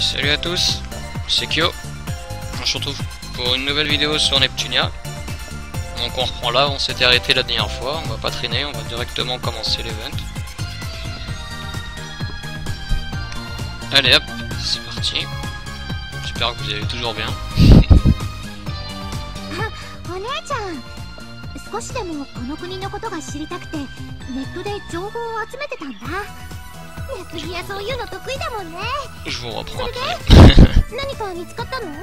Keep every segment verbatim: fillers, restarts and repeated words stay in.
Salut à tous, c'est Kyo. On se retrouve pour une nouvelle vidéo sur Neptunia. Donc on reprend là, on s'était arrêté la dernière fois, on va pas traîner, on va directement commencer l'event. Allez hop, c'est parti. J'espère que vous allez toujours bien. お姉ちゃん、少しでもこの国のことが知りたくてネットで情報を集めてたんだ。ネプリアそういうの得意だもんね。それで何か見つかったの？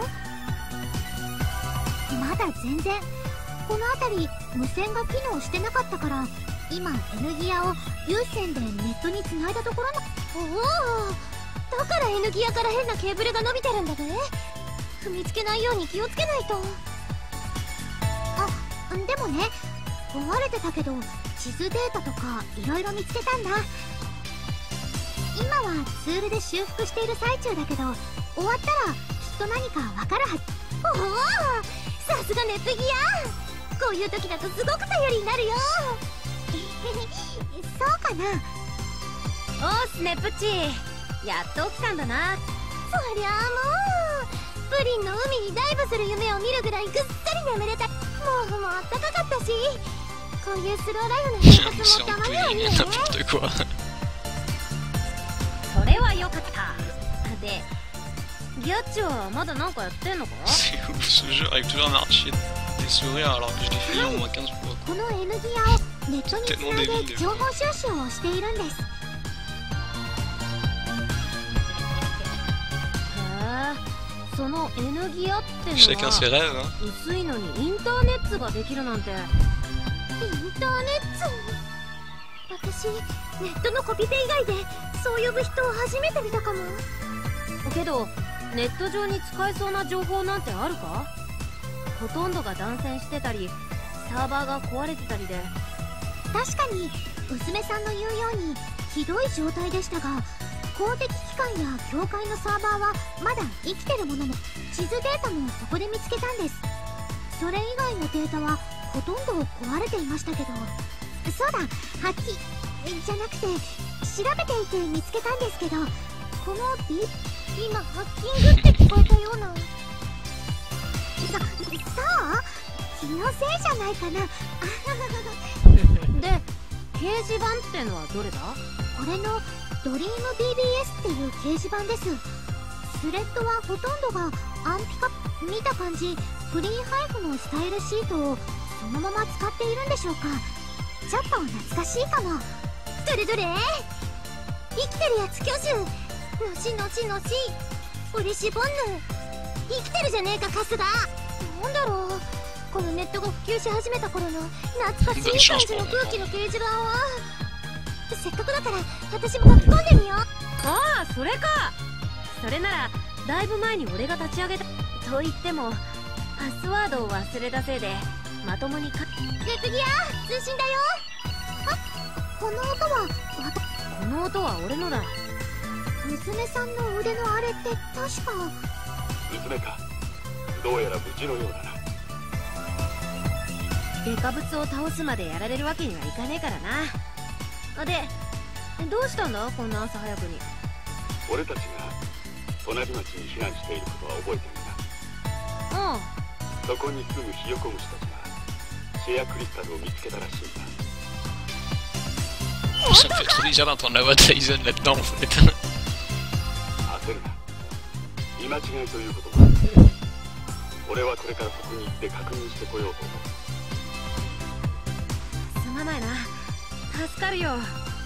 まだ全然。この辺り無線が機能してなかったから今 N ギアを有線でネットにつないだところな。おお、だから N ギアから変なケーブルが伸びてるんだね。踏みつけないように気をつけないと。あ、でもね、壊れてたけど地図データとかいろいろ見つけたんだ。今はツールで修復している最中だけど終わったらきっと何かわかるはず。おお、さすがネプギア。こういう時だとすごく頼りになるよ。そうかな。 おーすネプチ、やっと起きたんだな。 そりゃあもうプリンの海にダイブする夢を見るぐらいぐっすり眠れた。毛布もあったかかったし、こういうスローライフの生活もたまにはいいよね。 それはよかった。で、ギャッチはまだなんかやってんのか？ C'est ouf, ce jeu arrive toujours à marcher des sourires alors que je l'ai fait au moins quinze fois. この N ギアをネットにつないで情報収集をしているんです。 へえ、その N ギアっての Chacun ses は rêves, hein. 薄いのにインターネットができるなんて。 インターネット。私ネットのコピペ以外でそう呼ぶ人を初めて見たかも。 けどネット上に使えそうな情報なんてあるか？ほとんどが断線してたりサーバーが壊れてたりで。 確かに娘さんの言うようにひどい状態でしたが、公的機関や教会のサーバーはまだ生きてるものも地図データもそこで見つけたんです。それ以外のデータはほとんど壊れていましたけど。そうだ、ハッキじゃなくて調べていて見つけたんですけど、このビ今ハッキングって聞こえたような。そ、そう気のせいじゃないかな。 で、掲示板ってのはどれだ？ これのドリーム ディービーエス っていう掲示板です。スレッドはほとんどがアンピカ。見た感じフリーハイフのスタイルシートをそのまま使っているんでしょうか。ちょっと懐かしいかも。どれどれ、生きてるやつ挙手。のしのしのし、うれしボンヌ。生きてるじゃねえかカスが。なんだろう、このネットが普及し始めた頃の懐かしい感じの空気の掲示板は。せっかくだから私も書き込んでみよう。 ああ、それか。それならだいぶ前に俺が立ち上げたと言ってもパスワードを忘れたせいでまともにか。 ネプギア通信だよ。あ、この音はこの音は俺のだ。 娘さんの腕のあれって確か娘か。どうやら無事のようだな。 デカブツを倒すまでやられるわけにはいかねえからな。で、どうしたんだこんな朝早くに。 俺たちが隣町に避難していることは覚えてるな。 うん。 そこに住むヒヨコムシたちがシェアクリスタルを見つけたらしいんだ。 Ça me fait trop bizarre d'entendre la voix de Tyson là-dedans en fait. 焦るな。見間違いということもある。俺はこれからそこに行って確認してこようと思う。 すまないな。助かるよ。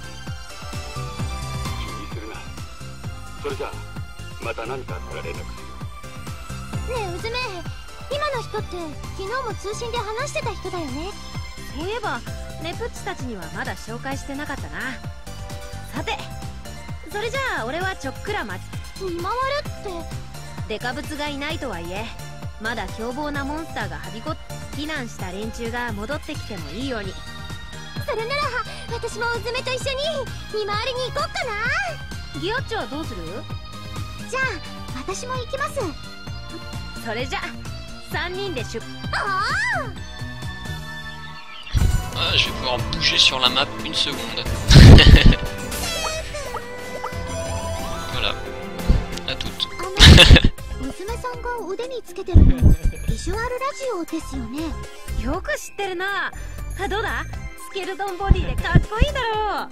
気にするな。それじゃあまた何かあったら連絡するよ。 ねえ娘、今の人って昨日も通信で話してた人だよね。 そういえばネプッチたちにはまだ紹介してなかったな。さて、それじゃあ俺はちょっくら待つ。 見回るってデカブツがいないとはいえまだ凶暴なモンスターがはびこっ避難した連中が戻ってきてもいいように。 それなら私も娘と一緒に見回りに行こうかな。 ギアッチはどうする？ じゃあ私も行きます。 それじゃさんにんで出。 ああ、 Ah, je vais pouvoir bouger sur la map une seconde. Voilà. À toutes. 娘さんが腕につけてるのビジュアルラジオですよね。 よく知ってるな。どうだ、スケルトンボディでかっこいいだろう。 はい、かっ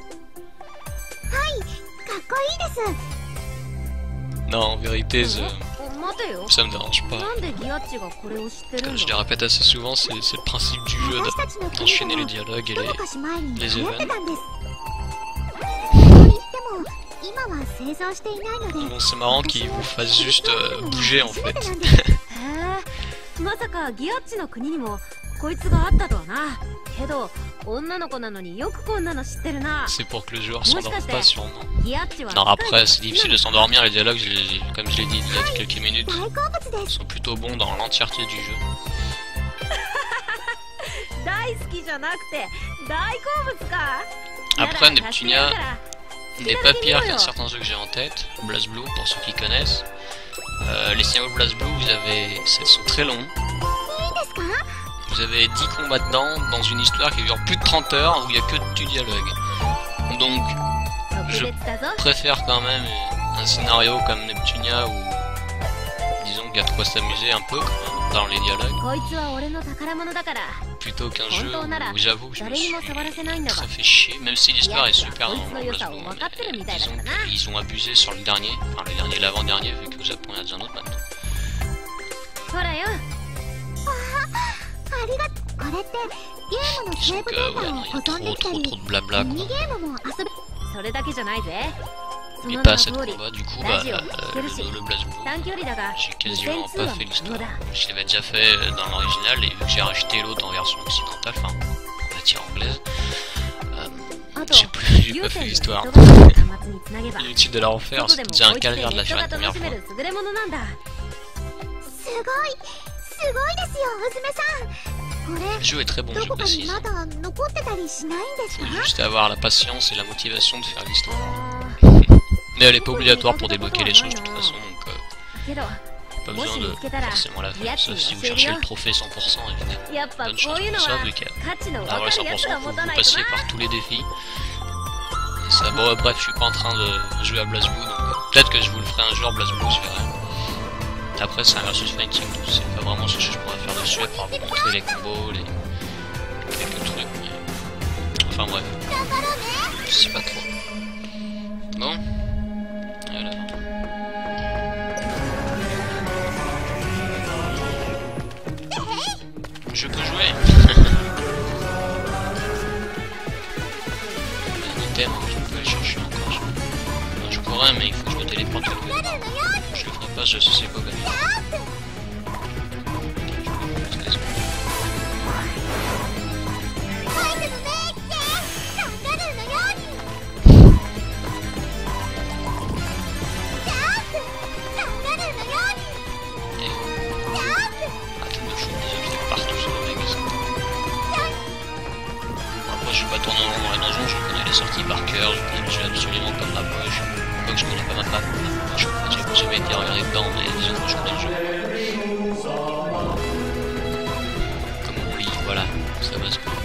こいいです。 Non, en vérité, je- 待てよ、 ça me dérange pas. なんでギアッチがこれを知ってるん Comme je だ。 le répète assez souvent, c'est c'est le principe du jeu 私たちの d'enchaîner 国 les でも dialogues et 一 les... 昔前に les 流行って events. たんです。と言っても今は製造していないので Bon, c'est marrant qu'ils vous fassent juste euh, bouger en 初め fait. てなんです。 へえ、まさかギアッチの国にもこいつがあったとはな。けど女の子なのによくこんなの知ってるな。 C'est pour que le joueur s'endorme pas sûrement. ギアッチは Non, après, c'est difficile de s'endormir, les dialogues, je les- comme je l'ai dit il y a quelques minutes, 大好物です。 sont plutôt bons dans l'entièreté du jeu. 大好きじゃなくて大好物か。 Après, Neptunia n'est pas pire qu'un certain jeu que j'ai en tête, BlazBlue pour ceux qui connaissent. Euh, les scénarios BlazBlue, vous avez, ils sont très longs. いいですか？ Vous avez dix combats dedans, dans une histoire qui dure plus de trente heures, où il n'y a que du dialogue. Donc, 特別だぞ。 je préfère quand même un scénario comme Neptunia, où, disons qu'il y a de quoi s'amuser un peu quand même, dans les dialogues, こいつは俺の宝物だから。 plutôt qu'un jeu où j'avoue que je me 誰に suis も触らせないんだが。 très fait chier, même si l'histoire est super dans こいつの良さを BlazBlue, 分かってるみたいだ disons からな。 qu'ils ont abusé sur le dernier, enfin le dernier, l'avant-dernier, vu qu'au Japon il y en a déjà un autre maintenant. ほらよ。 ありがとう。これってゲームのセー Donc ブデ euh, ータ ouais, を non, il y 保 a 存で trop きた trop り trop de blabla ミ quoi. ニゲームも遊べ。 それだけじゃないぜ。そ Il の n'y a 名 pas の assez de 通り combats, du coup, ラ bah, ジオ euh, 聞けるし le, le BlazBlue, 短距離だが j'ai 無 quasiment 線通 pas 話 fait も可能 l'histoire. だ。 Je l'avais déjà fait dans l'original et vu que j'ai racheté l'autre en version occidentale, enfin, on va dire anglaise, euh, あと j'ai plus- j'ai 有 pas 線 fait の l'histoire. 人が端末につなげば Inutile de la refaire, 外で c'était も déjà un こいつで calvaire de ネ la ット faire が la 楽 première しめ fois. る優れものなんだ。 すごいすごいですよ、娘さん。こ Le れ jeu est très bon, ど je こかに précise. まだ残ってたりしないんですか？ Faut juste avoir la patience et la motivation de faire l'histoire. あー Mais elle est pas obligatoire pour débloquer les choses de toute façon, donc euh, けど pas もし besoin 見 de つけたら forcément la や faire, つに sauf si vous 教える cherchez よ le。trophée cent pour cent évidemment. やっぱ Bonne こ chance ういうの pour は ça, vu qu'à 価値の分 avoir か le るやつ cent pour cent, が faut 持 vous たないと passer な。 par tous les défis. Et ça, bon bref, je suis pas en train de jouer à BlazBlue, donc euh, peut-être que je vous le ferai un jour BlazBlue, je verrai. Après c'est un versus fighting, donc c'est pas vraiment ce que je pourrais faire dessus, à part vous montrer les combos, les quelques trucs, mais... Enfin bref, je sais pas trop. Bon, alors... Je peux jouer. Un item, je peux aller chercher encore. Je, enfin, je pourrais, mais il faut que je me téléporte quelque part. Je le ferai pas, je sais c'est quoi gagner. Arrête de foutre des objets partout sur le magasin. Après, je suis pas tourné en rond dans les donjons, je connais les sorties par cœur, je connais le jeu absolument comme ma poche. Quoique je connais pas ma map. Je j'ai jamais été regardé dedans, mais disons que je connais le jeu. Comme on lit, voilà, ça va se faire.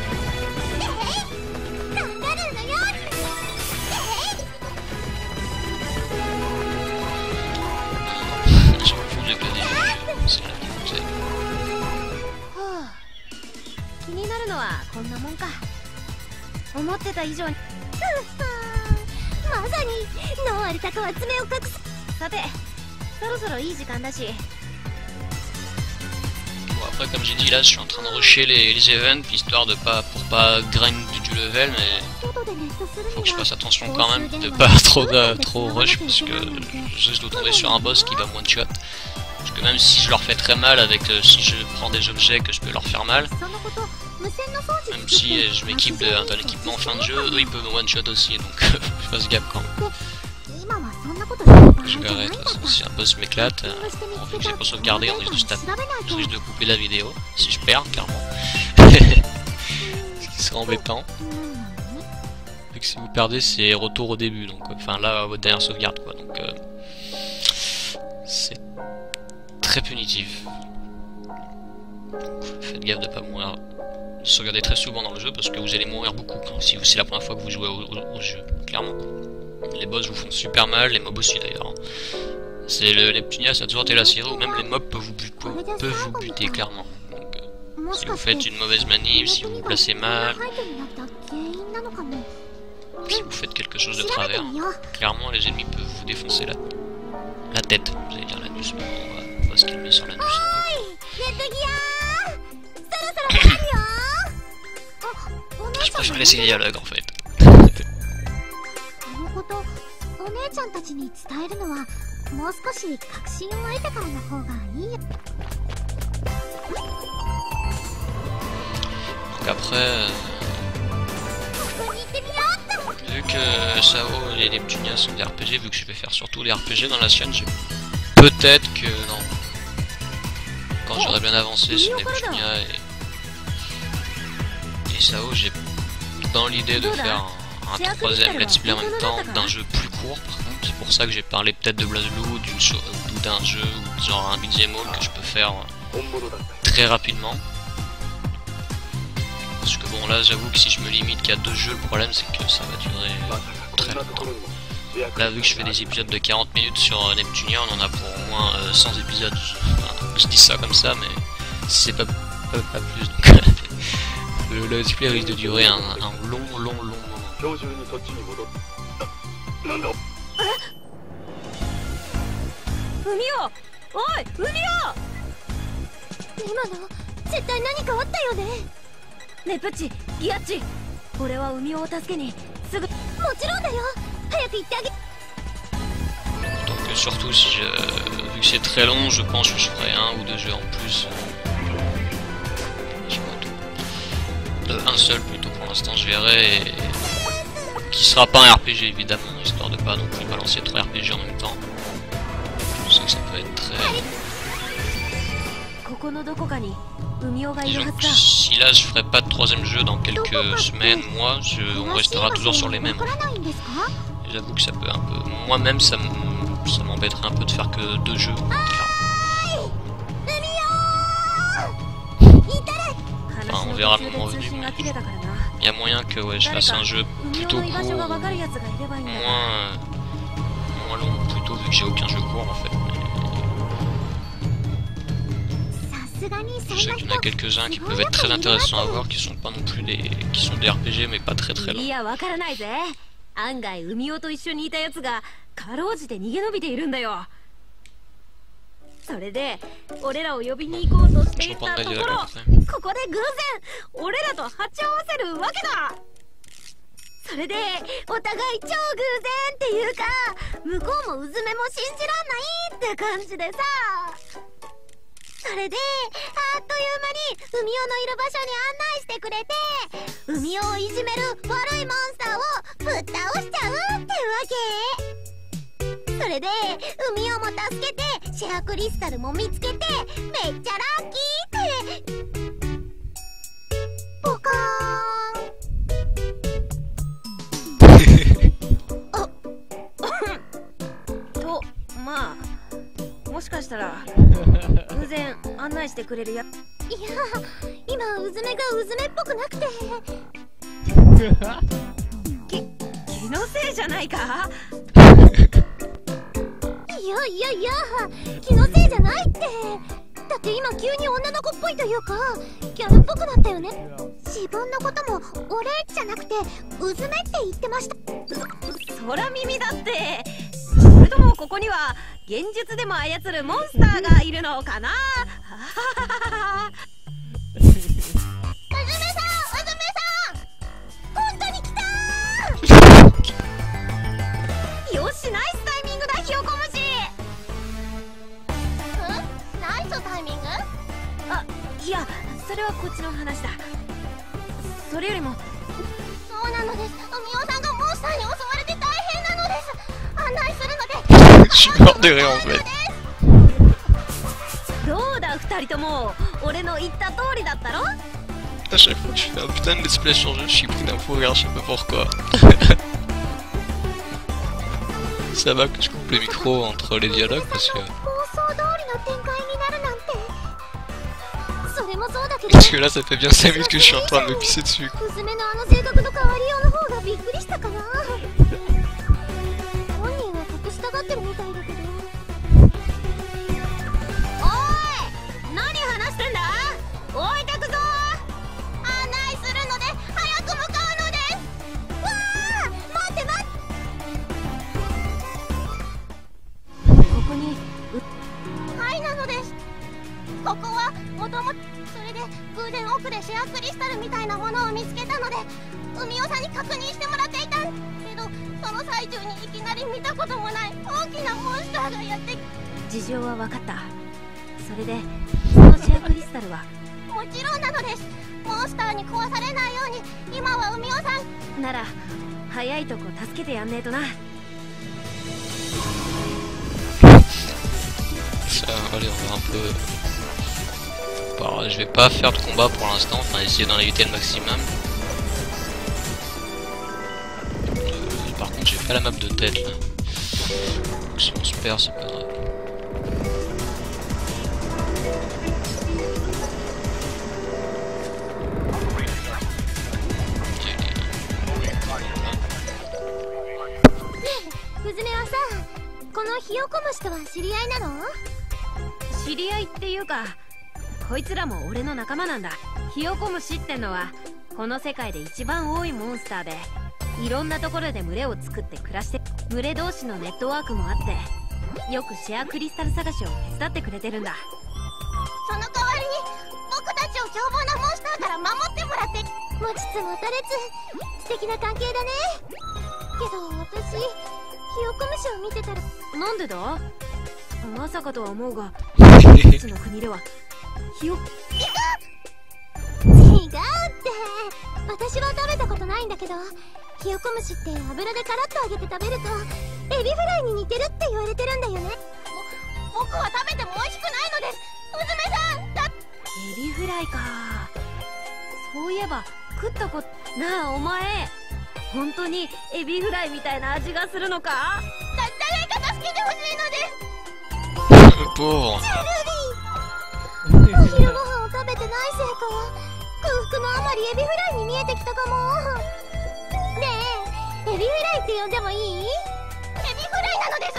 Je me fous de l'éclat des jeux, c'est là qui vous aide. はあ、気になるのはこんなもんか。思ってた以上に。 まさにノアリタカは爪を隠す。 さて、そろそろいい時間だし。 Bon après comme j'ai dit là je suis en train de rusher les, les events histoire de pas pour pas grind du, du level mais 外でネットするには faut que je fasse attention quand même de pas trop euh, trop rush parce que je risque de tomber sur un boss qui va me one shot. Parce que même si je leur fais très mal avec euh, si je prends des objets que je peux leur faire mal, そのこと無線の装置 même si euh, je m'équipe d'un d'un équipement en fin de jeu, eux ils peuvent me one shot aussi donc euh, je fasse gaffe quand même. 今はそんなことしてる場合じ Je ゃないん verrai だ de っ toute た。 façon si un boss m'éclate, euh, bon, vu que j'ai pas sauvegardé on risque de se taper, je risque de couper la vidéo si je perds clairement. Ce qui serait embêtant. うん何 Vu que si vous perdez, c'est retour au début, donc enfin là, votre dernière sauvegarde quoi, donc euh, c'est très punitif. Donc, faites gaffe de pas mourir, sauvegardez très souvent dans le jeu parce que vous allez mourir beaucoup quand, si c'est la première fois que vous jouez au, au, au jeu, clairement. Les boss vous font super mal, les mobs aussi d'ailleurs. C'est le Neptunia, ça a toujours été la série où même les mobs peuvent vous buter, peuvent vous buter clairement. Donc, euh, si vous faites une mauvaise manip, si vous vous placez mal, si vous faites quelque chose de travers, clairement les ennemis peuvent vous défoncer la, la tête. Vous allez dire l'anus, mais bon, on va, on va se calmer sur l'anus. Je préfère laisser les dialogues en fait. Donc après, euh, vu que Sao et les Neptunia sont des R P G, vu que je vais faire surtout des R P G dans la chaîne, peut-être que non. Quand j'aurai bien avancé sur Neptunia et, et Sao, j'ai dans l'idée de faire un, un troisième let's play en même temps d'un jeu plus court par contre. C'est pour ça que j'ai parlé peut-être de BlazBlue, d'une ou d'un jeu ou genre un beat'em all que je peux faire très rapidement. Parce que bon là j'avoue que si je me limite qu'à deux jeux, le problème c'est que ça va durer très longtemps. Là vu que je fais des épisodes de quarante minutes sur Neptunia, on en a pour au moins euh, cent épisodes. Enfin, je dis ça comme ça mais c'est pas, pas, pas plus donc le, le let's play risque de durer un, un long long long moment. Fumio! Oi! Fumio! 今の絶対何かあったよね。 ねえプッチ、ギアッチ、俺は海を助けにすぐ。もちろんだよ。早く行ってあげ。 Donc surtout si je, vu que c'est très long, je pense que je ferai un ou deux jeux en plus. Euh, un seul plutôt pour l'instant, je verrai. Et... qui sera pas un R P G évidemment, histoire de pas non plus balancer trois R P G en même temps. Je sais que ça peut être très... Disons que si là je ferai pas de troisième jeu dans quelques semaines, mois, je, on restera toujours sur les mêmes. J'avoue que ça peut un peu... Moi-même ça m'embêterait un peu de faire que deux jeux. Enfin, on verra le moment venu, mais il y a moyen que ouais, je fasse un jeu plutôt court, moins, euh, moins long plutôt, vu que j'ai aucun jeu court en fait. Je sais qu'il y en a quelques-uns qui peuvent être très intéressants à voir, qui sont pas non plus des, qui sont des R P G mais pas très très longs. 案外海尾と一緒にいたやつがかろうじて逃げ延びているんだよ。それで俺らを呼びに行こうとしていたところ、ここで偶然俺らと鉢合わせるわけだ。それでお互い超偶然っていうか、向こうもうずめも信じらんないって感じでさ。それであっという間に海尾のいる場所に案内してくれて、海尾をいじめる悪いモンスターをぶっ倒しちゃうってわけ。それで海尾も助けてシェアクリスタルも見つけて、めっちゃラッキーって。ポカーンと、まあもしかしたら偶然案内してくれるや。いや、今うずめがうずめっぽくなくて。き、気のせいじゃないか。いやいやいや、気のせいじゃないって。だって今急に女の子っぽいというかギャルっぽくなったよね。自分のことも俺じゃなくてうずめって言ってました。空耳だって。それともここには現実でも操るモンスターがいるのかな。うずめさん、うずめさん、本当に来たー。よし、ナイスタイミングだ、ひよこ虫。ん？ナイスタイミング？あ、いや、それはこっちの話だ。それよりも、そうなのです。海尾さんがモンスターに襲われて大変なのです。案内するので。 Je suis mort de rire en fait. どうだ二人とも、俺の言った通りだったろ。 À chaque fois que je fais un putain de let's play sur jeu, je suis pris d'un fou rire, je sais pas pourquoi. Ça va que je coupe le micro entre les dialogues parce que... Parce que là ça fait bien cinq minutes que je suis en train de me pisser dessus. にはいなのです。ここはもともとそれで偶然奥でシェアクリスタルみたいなものを見つけたので海尾さんに確認してもらっていたんけど、その最中にいきなり見たこともない大きなモンスターがやってき事情は分かった。それでそのシェアクリスタルはもちろんなのです。モンスターに壊されないように今は海尾さんなら早いとこ助けてやんねえとな。 Ça, allez, on va un peu... Alors, je vais pas faire de combat pour l'instant, enfin essayer d'en éviter le maximum. Euh, par contre, j'ai pas la map de tête là. Donc, si on se perd, c'est pas grave. Fuzume-san, このヒヨコムシとは知り合いなの？ 知り合いっていうか、こいつらも俺の仲間なんだ。ヒヨコムシってのはこの世界で一番多いモンスターで、いろんなところで群れを作って暮らして、群れ同士のネットワークもあって、よくシェアクリスタル探しを手伝ってくれてるんだ。 その代わりに僕たちを凶暴なモンスターから守ってもらって、持ちつ持たれつ素敵な関係だね。けど私ヒヨコムシを見てたらなんでだ？まさかとは思うが、一つの国ではヒヨ違うって私は食べたことないんだけど、ヒヨコムシって油でカラッと揚げて食べるとエビフライに似てるって言われてるんだよね。ぼ僕は食べても美味しくないのです。うずめさんだ。 エビフライか。そういえば食ったことなあ。お前本当にエビフライみたいな味がするのか？ だ誰か助けてほしいのです。 Pauvre. お昼ご飯を食べてないせいか空腹のあまりエビフライに見えてきたかも。ねえ、エビフライって呼んでもいい？エビフライなのです。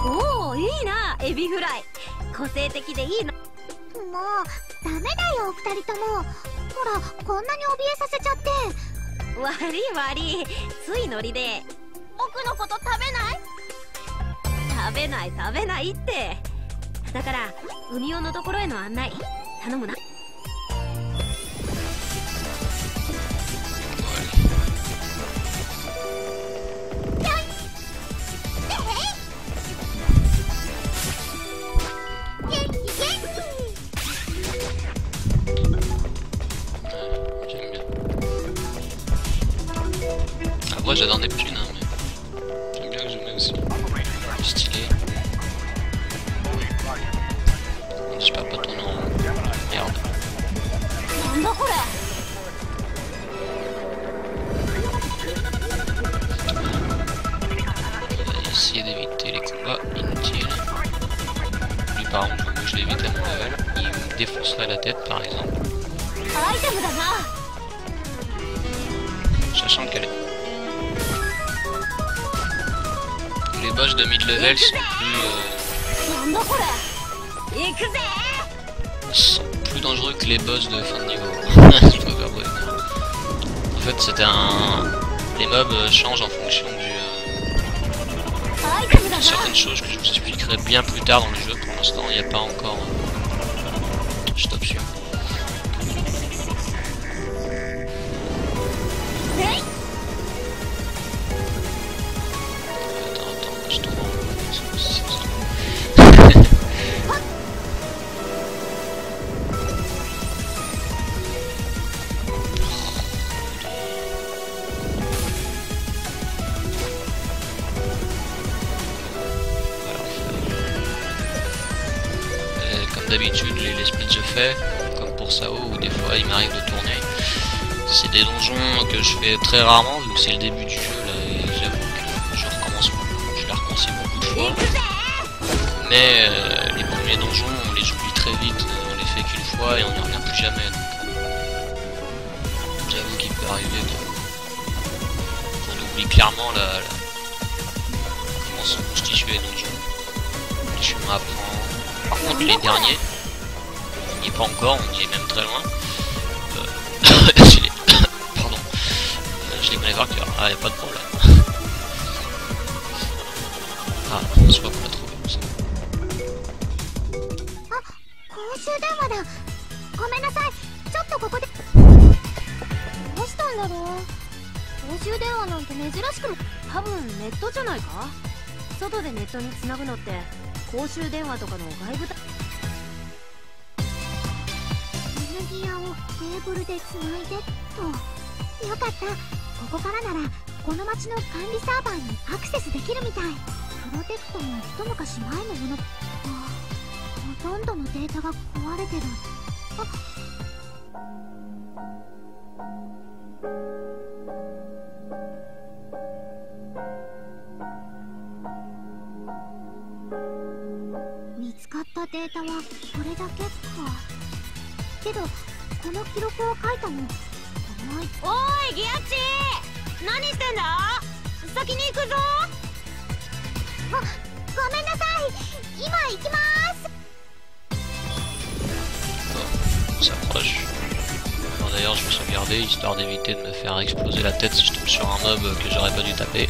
おお、いいなエビフライ。個性的でいいな。 もうダメだよお二人とも。ほらこんなに怯えさせちゃって。 悪い悪い、ついノリで。 僕のこと食べない？ 食べない食べないって。だから海尾のところへの案内頼むな。 Après j'adore Neptune hein, mais j'aime bien que je mets aussi. Stylé. Je perds pas ton nom. Merde. On va essayer d'éviter les combats inutiles. Lui par contre, je l'évite à mon level. Il me défoncerait la tête par exemple. Sachant qu'elle est... Les boss de mid-level sont plus... Euh... sont plus dangereux que les boss de fin de niveau. Je dois faire bref. En fait, c'était un... Les mobs changent en fonction du... Euh... de certaines choses que je vous expliquerai bien plus tard dans le jeu. Pour l'instant, il n'y a pas encore... Je stop sur. D'habitude les, les splits je fais comme pour Sao où des fois il m'arrive de tourner. C'est des donjons que je fais très rarement vu que c'est le début du jeu là et j'avoue que je recommence, je les recommence beaucoup de fois. Mais euh, les premiers donjons on les oublie très vite, on les fait qu'une fois et on n'y revient plus jamais. Donc j'avoue qu'il peut arriver de... qu'on oublie clairement la, la... comment sont constitués les donjons. Le chemin apprend. Par contre les derniers, on n'y est pas encore, on y est même très loin. Euh, je les... Pardon, euh, je les connais par cœur, ah y a pas de problème. Ah, je crois qu'on l'a trouvé. C'est bon. あ、公衆電話だ。ごめんなさい、ちょっとここで。どうしたんだろう。公衆電話なんて珍しくも。 多分ネットじゃないか。外でネットにつなぐのって公衆電話とかの外部だ。 エネギアをケーブルでつないでっと。よかった、ここからならこの町の管理サーバーにアクセスできるみたい。プロテクトも一昔前のもの。あ、ほとんどのデータが壊れてる。あ、見つかったデータはこれだけか。けどこの記録を書いたのこの間。 おーいギアッチー、何してんだ。先に行くぞ。 あ、ごめんなさい、今行きまーす。 On s'approche. Alors d'ailleurs je vais sauvegarder histoire d'éviter de me faire exploser la tête si je tombe sur un mob que j'aurais pas dû taper.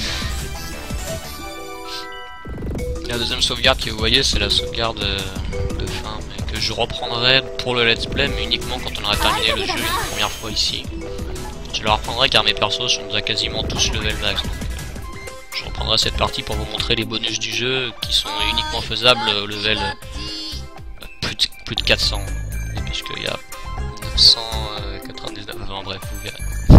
La deuxième sauvegarde que vous voyez c'est la sauvegarde de fin mais que je reprendrai pour le let's play mais uniquement quand on aura terminé le jeu une première fois ici. Je le reprendrai car mes persos sont déjà quasiment tous level max. Donc je reprendrai cette partie pour vous montrer les bonus du jeu qui sont uniquement faisables au level plus de, plus de quatre cents. Et puisqu'il y a neuf cent quatre-vingt-dix-neuf, enfin bref, vous verrez.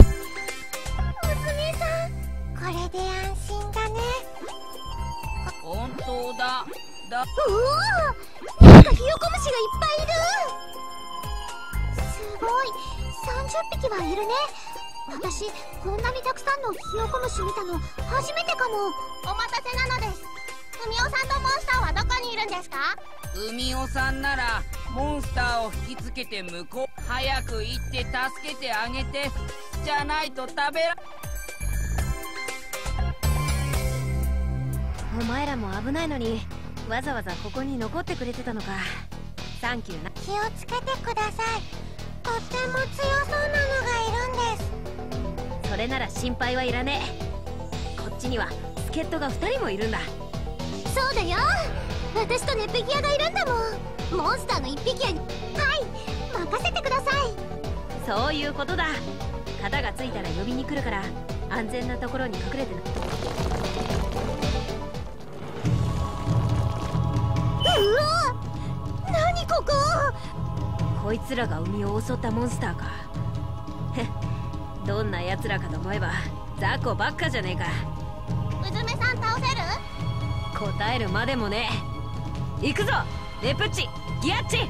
これで安心だね。 本当だ。だ。 うおー、なんかヒヨコムシがいっぱいいる。すごい、さんじゅっぴきはいるね。私こんなにたくさんのヒヨコムシ見たの初めてかも。お待たせなのです。海尾さんとモンスターはどこにいるんですか。 海尾さんならモンスターを引きつけて向こう。早く行って助けてあげて。じゃないと食べら。 お前らも危ないのにわざわざここに残ってくれてたのか。サンキューな。 気をつけてください。とっても強そうなのがいるんです。 それなら心配はいらねえ。こっちには助っ人がふたりもいるんだ。 そうだよ、私とネッペギアがいるんだもん。モンスターの一匹や。はい、任せてください。 そういうことだ。型がついたら呼びに来るから安全なところに隠れてな。 うわ、何ここ。 こいつらが海を襲ったモンスターか。どんな奴らかと思えば雑魚ばっかじゃねえか。 うずめさん倒せる。 答えるまでもねえ。行くぞレプッチギアッチ。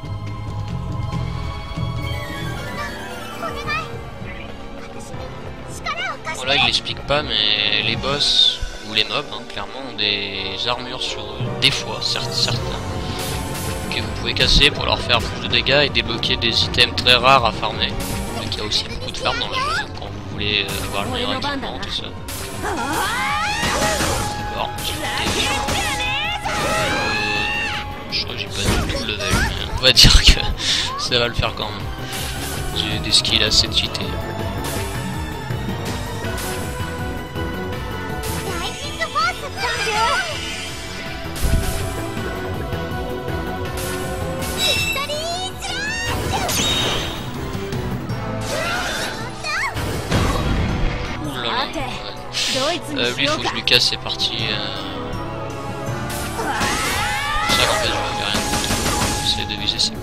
お願い、私に力を貸して。 Voilà, il l'explique pas, mais les boss ou les mobs, hein, clairement, ont des armures sur eux, des fois, certes, certains, que vous pouvez casser pour leur faire plus de dégâts et débloquer des items très rares à farmer. Donc il y a aussi beaucoup de farm dans le jeu quand vous voulez euh, avoir le meilleur équipement, tout ça. D'accord, j'ai euh, je crois que j'ai pas du tout le level, mais on va dire que ça va le faire quand même. J'ai des skills assez cheatés. ドイツに Euh, lui, il faut que je lui casse ses parties. Euh... C'est ça qu'en fait, je vais rien contre. C'est de viser ça.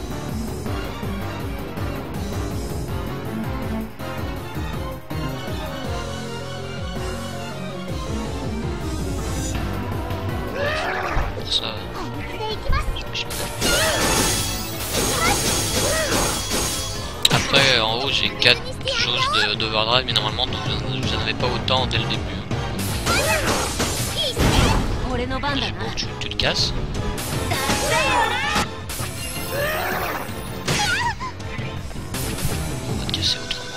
Pour ça, je me Après, en haut, j'ai quatre choses d'overdrive, mais normalement, vous n'en avez pas autant dès le début. Juste pour que tu, tu te casses. On va te casser autrement.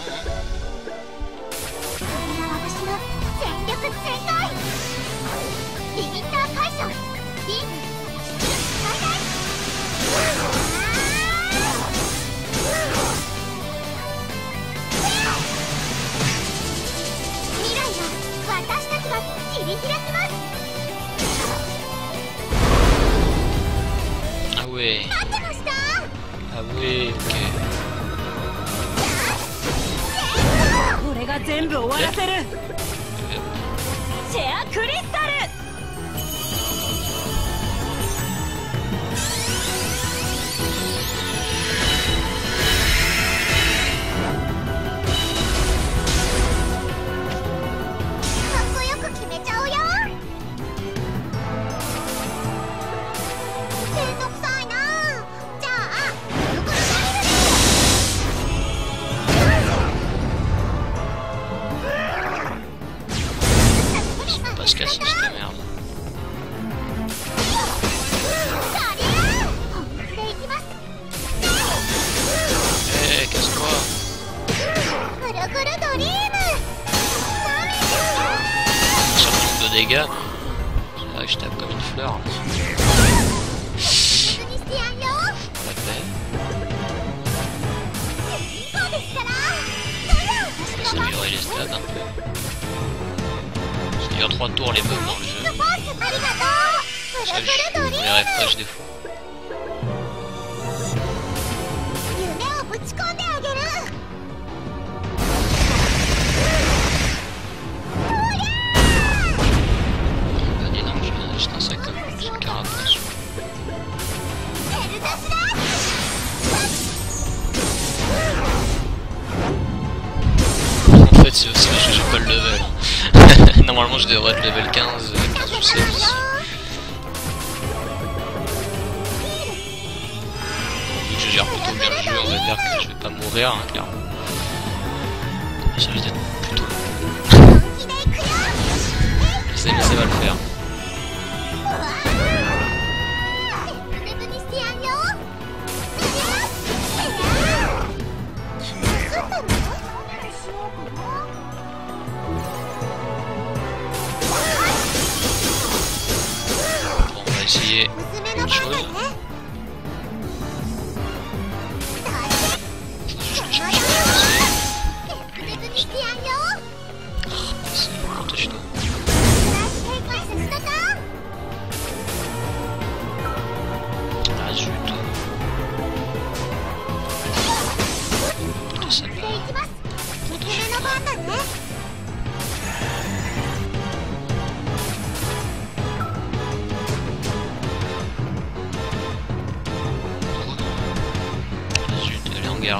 ouais. 待ってました。 Ah ouais, ok. 俺が全部終わらせる。シェアクリスタル。 かっこよく決めちゃうよ。めんどくさいな。じゃあぐるぐるドリル。 Pas se casser cette merde. Eh, casse-toi. Sur le nombre de dégâts, c'est vrai que je tape comme une fleur. La paix. On va s'améliorer les stats un peu. Ça dure trois tours les meufs dans le jeu. Ça, je les refresh des fois. Ah, dis donc, j'ai juste un sac comme j'ai une carapace. En fait, c'est aussi parce que j'ai pas le level. Normalement, je devrais être level quinze, quinze ou seize. Vu que je gère plutôt bien le jeu, on va dire que je vais pas mourir, hein, clairement. Ça risque d'être plutôt long. Je sais, mais ça va le faire. Bon, on va essayer autre chose. Faut juste que je me c'est protège-toi. Ah zut. Plutôt sympa. Protège-toi. Zut, elle est en garde.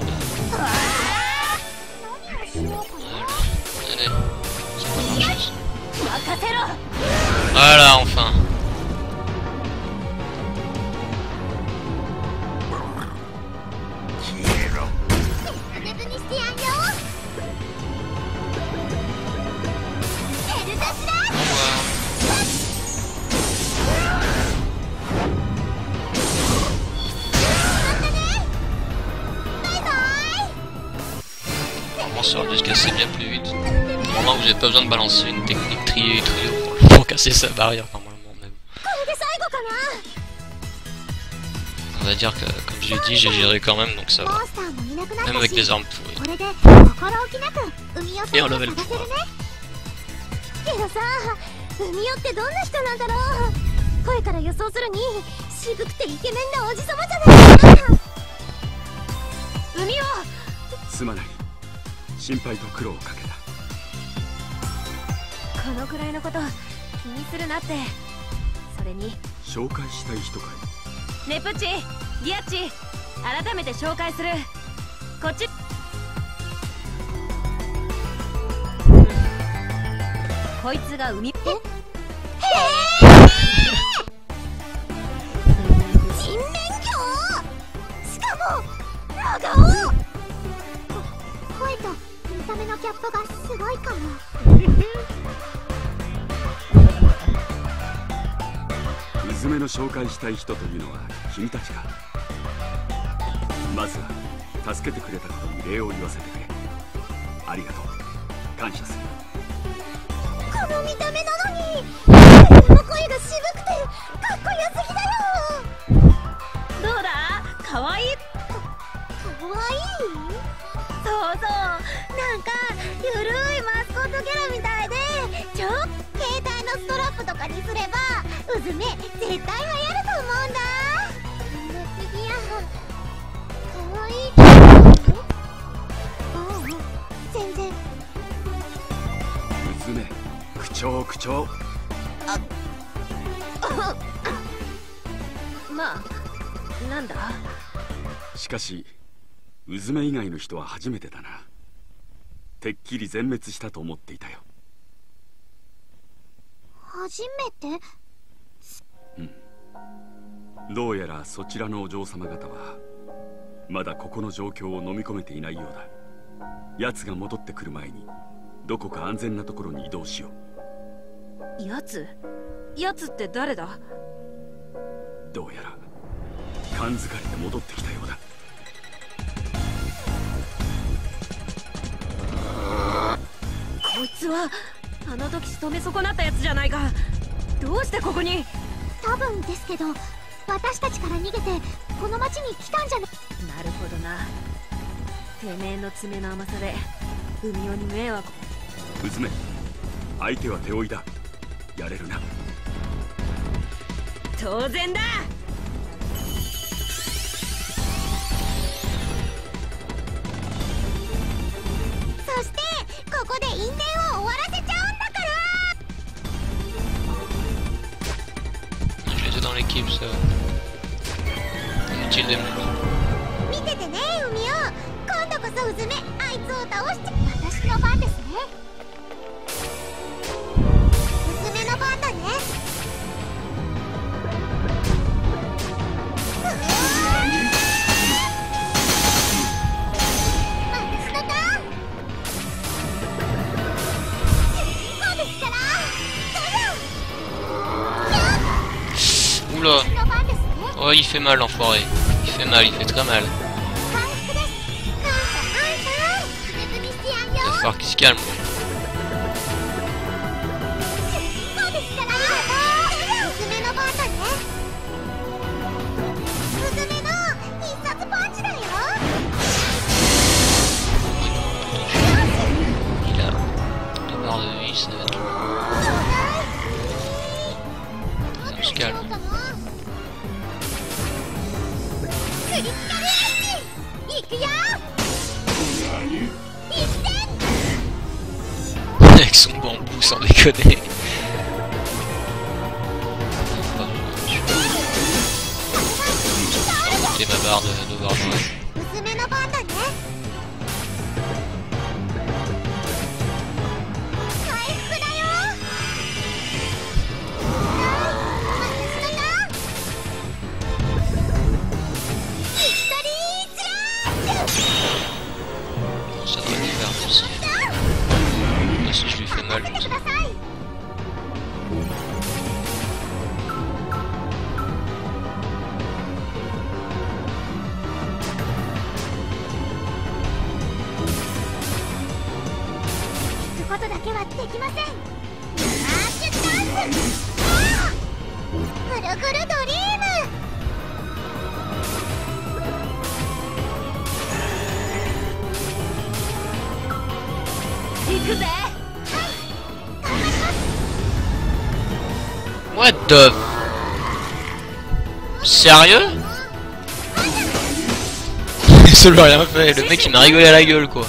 Allez, ça va marcher ça. Voilà, enfin. Au revoir. Normalement ça aurait dû se casser bien plus vite. Normalement vous n'avez pas besoin de balancer une technique trio et trio pour, pour casser sa barrière normalement même. On va dire que comme je l'ai dit j'ai géré quand même donc ça va. Même avec des armes pourries. Et un level trois. けどさ、海代ってどんな人なんだろう。声から予想するに渋くてイケメンなおじさまじゃないかな。海代、 すまない。心配と苦労をかけた。 このくらいのこと気にするなって。それに紹介したい人かい。 ネプッチ、ディアッチ、改めて紹介する。こっち。こいつが海。え？へえ！人面魚？しかも長尾！ 声と見た目のギャップがすごいかも。 うずめの紹介したい人というのは君たちか。まずは助けてくれたことに礼を言わせてくれ。ありがとう。感謝する。 この見た目なのに自分の声が渋くてかっこよすぎだよ。 どうだ？かわいい？ かわいい？ そうそう、なんかゆるいマスコットキャラみたいでちょっ携帯のストラップとかにすればうずめ絶対流行ると思うんだ。 愛いって言うの？ああ、全然。 娘、口調口調。 まあ、なんだ。 しかしうずめ以外の人は初めてだな。てっきり全滅したと思っていたよ。 初めて？ うん。どうやらそちらのお嬢様方はまだここの状況を飲み込めていないようだ。奴が戻ってくる前にどこか安全なところに移動しよう。奴？奴って誰だ？ どうやら勘づかれて戻ってきたようだ。 こいつはあの時仕留め損なったやつじゃないか。どうしてここに？ 多分ですけど、私たちから逃げてこの町に来たんじゃな。 なるほどな。てめえの爪の甘さで海尾に迷惑。 娘、相手は手負いだ。やれるな。 当然だ。 そしてここで因縁を終わらせちゃうんだから。 J'étais dans l'équipe, ça. Inutile des mots. 見ててね、海尾。今度こそうずめ、あいつを倒して。私の番ですね。うずめの番だね。私のターン。そうですから。 Oula. Oh, il fait mal, l'enfoiré. Il fait mal, il fait très mal. Il va falloir qu'il se calme. Il a deux barres de vie, ça va être... Ça se calme. Avec son bambou, sans déconner. J'ai ma barre de d'overboard. Ça doit lui faire aussi. Là, si je lui fais mal, comme ça. What the... Sérieux? Ça lui a rien fait, le mec il m'a rigolé à la gueule quoi.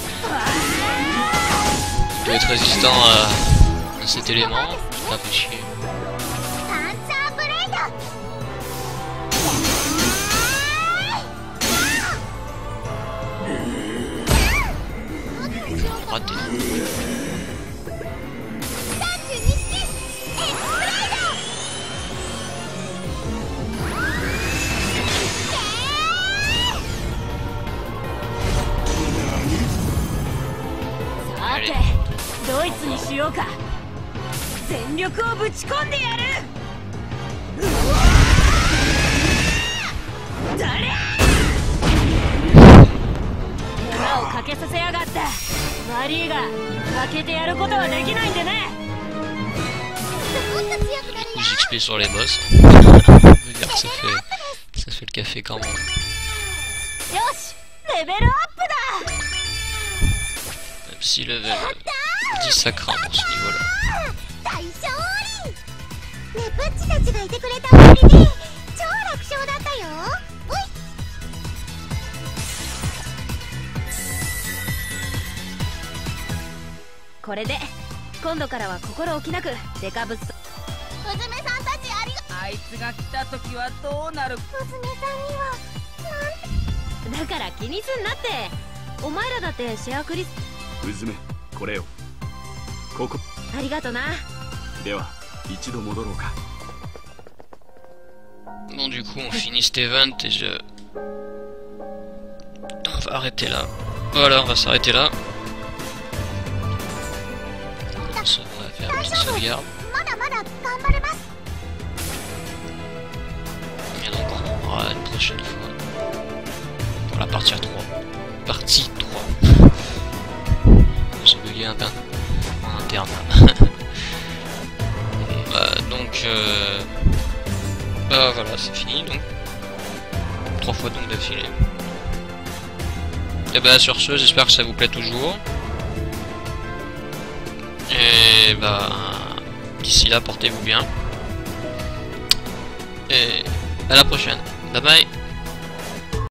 Il doit être résistant à, à cet élément, pas fait chier. Raté. Allez. ドイツにしようか。全力をぶち込んでやる。誰？裏をかけさせやがった。悪いが負けてやることはできないんでね。 X P sur les boss. Je veux dire que ça fait, ça fait le café quand même. よし、レベルアップだ。 Même si level dix ça craint pour ce niveau là. ね、プッチたちがいてくれたおかげで超楽勝だったよ。おい。 これで今度からは心置きなくデカブツと娘さんたちありがあいつが来た時はどうなる。 娘さんにはだから気にすんなって。お前らだってシェアクリス娘、これをここありがとな。 では一度戻ろうか。 Bon, du coup, on finit cet event et je... On va arrêter là. Voilà, on va s'arrêter là. On va faire une petite sauvegarde. まだまだ頑張れます。 Et donc, on aura une prochaine fois. Pour la partie trois. Partie trois. J'ai bugué un peu en interne. Et bah, donc... Euh... Bah voilà, c'est fini donc. Trois fois donc d'affilée. Et bah sur ce, j'espère que ça vous plaît toujours. Et bah d'ici là, portez-vous bien. Et à la prochaine. Bye bye.